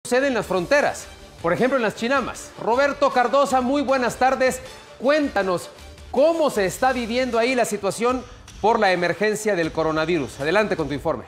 Sucede en las fronteras, por ejemplo en las Chinamas. Roberto Cardosa, muy buenas tardes. Cuéntanos cómo se está viviendo ahí la situación por la emergencia del coronavirus. Adelante con tu informe.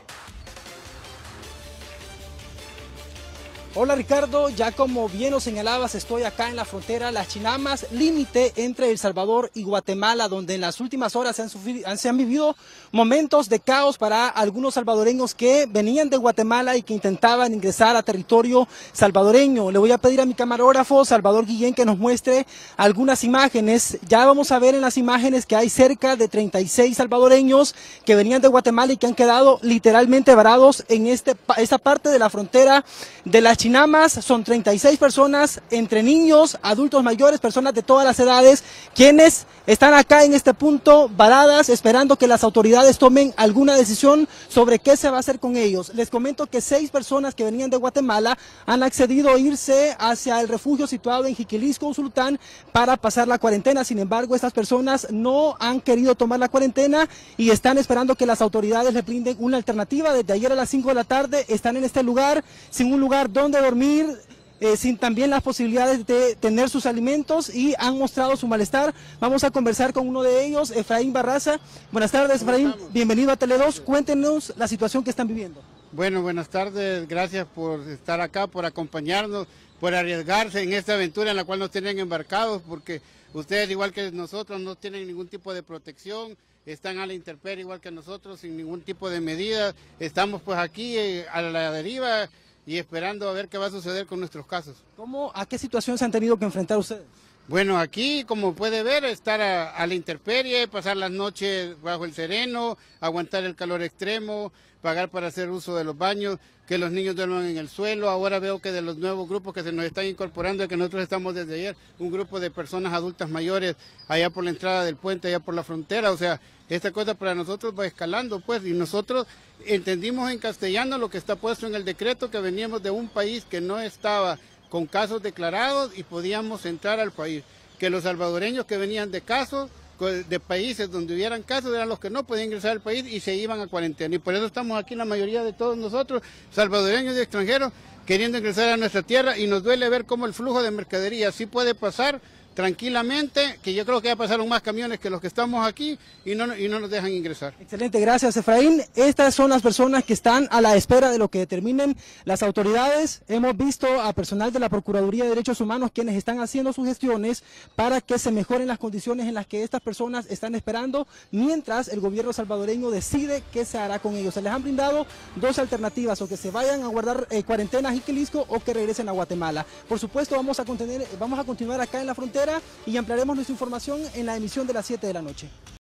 Hola Ricardo, ya como bien lo señalabas, estoy acá en la frontera Las Chinamas, límite entre El Salvador y Guatemala, donde en las últimas horas se han vivido momentos de caos para algunos salvadoreños que venían de Guatemala y que intentaban ingresar a territorio salvadoreño. Le voy a pedir a mi camarógrafo, Salvador Guillén, que nos muestre algunas imágenes. Ya vamos a ver en las imágenes que hay cerca de 36 salvadoreños que venían de Guatemala y que han quedado literalmente varados en esta parte de la frontera de Las Chinamas. Son 36 personas, entre niños, adultos mayores, personas de todas las edades, quienes están acá en este punto varadas, esperando que las autoridades tomen alguna decisión sobre qué se va a hacer con ellos. Les comento que 6 personas que venían de Guatemala han accedido a irse hacia el refugio situado en Jiquilisco, Usulután, para pasar la cuarentena. Sin embargo, estas personas no han querido tomar la cuarentena y están esperando que las autoridades les brinden una alternativa. Desde ayer a las 5 de la tarde están en este lugar, sin un lugar donde dormir, sin también las posibilidades de tener sus alimentos, y han mostrado su malestar. Vamos a conversar con uno de ellos, Efraín Barraza. Buenas tardes, Efraín, bienvenido a Tele2. Cuéntenos la situación que están viviendo. Bueno, buenas tardes, gracias por estar acá, por acompañarnos, por arriesgarse en esta aventura en la cual nos tienen embarcados, porque ustedes, igual que nosotros, no tienen ningún tipo de protección, están a la intemperie igual que nosotros, sin ningún tipo de medidas. Estamos pues aquí a la deriva y esperando a ver qué va a suceder con nuestros casos. ¿A qué situación se han tenido que enfrentar ustedes? Bueno, aquí, como puede ver, estar a la intemperie, pasar las noches bajo el sereno, aguantar el calor extremo, pagar para hacer uso de los baños, que los niños duerman en el suelo. Ahora veo que de los nuevos grupos que se nos están incorporando, que nosotros estamos desde ayer, un grupo de personas adultas mayores allá por la entrada del puente, allá por la frontera. O sea, esta cosa para nosotros va escalando, pues, y nosotros entendimos en castellano lo que está puesto en el decreto, que veníamos de un país que no estaba con casos declarados y podíamos entrar al país, que los salvadoreños que venían de casos, de países donde hubieran casos, eran los que no podían ingresar al país y se iban a cuarentena. Y por eso estamos aquí la mayoría de todos nosotros, salvadoreños y extranjeros, queriendo ingresar a nuestra tierra, y nos duele ver cómo el flujo de mercadería sí puede pasar tranquilamente, que yo creo que ya pasaron más camiones que los que estamos aquí y no nos dejan ingresar. Excelente, gracias Efraín. Estas son las personas que están a la espera de lo que determinen las autoridades. Hemos visto a personal de la Procuraduría de Derechos Humanos quienes están haciendo sus gestiones para que se mejoren las condiciones en las que estas personas están esperando, mientras el gobierno salvadoreño decide qué se hará con ellos. Se les han brindado 2 alternativas: o que se vayan a guardar cuarentena a Jiquilisco o que regresen a Guatemala. Por supuesto, vamos a continuar acá en la frontera y ampliaremos nuestra información en la emisión de las 7 de la noche.